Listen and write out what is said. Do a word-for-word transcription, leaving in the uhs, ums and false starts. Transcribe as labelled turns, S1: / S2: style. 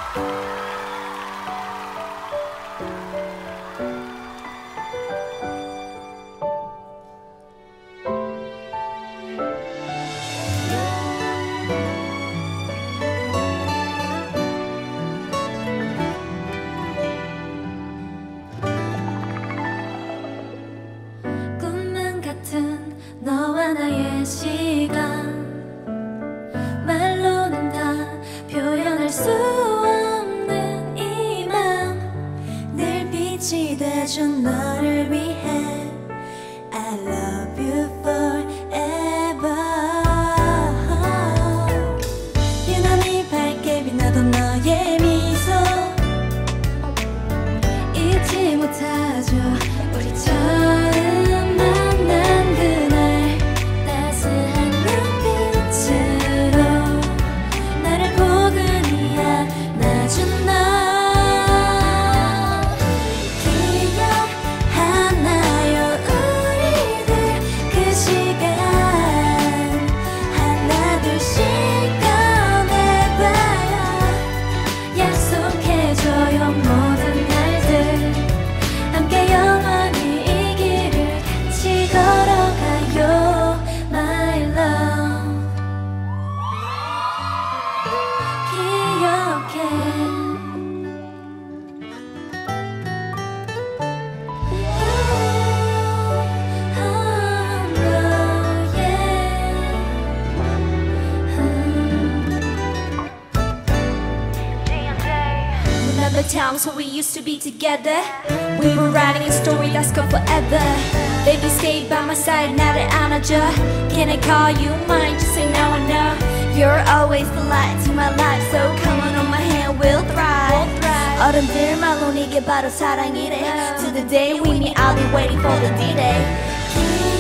S1: 너와 나의 시간 말로는 다 표현할 수 없는 이 맘 늘 빛이 돼준 너를 위해 I love you forever 유난히 밝게 빛나던 너의 미소 잊지 못하죠 우리 처음 만난 그날 따스한 눈빛으로 나를 포근히 안아준 너 기억하나요 우리들 그 시간 하나 둘씩 꺼내봐요 약속해줘요 모든 날들 함께 영원히 이 길을 같이 걸어가요 My love 기억해 어, 너의 Remember times when we used to be together We were writing a story that's gone forever Baby stay by my side 나를 안아줘 Can I call you mine? Just say now I know You're always the light to my life So come on on my hand we'll thrive 어른들 말론 이게 바로 사랑이래 To the day we meet I'll be waiting for the D-Day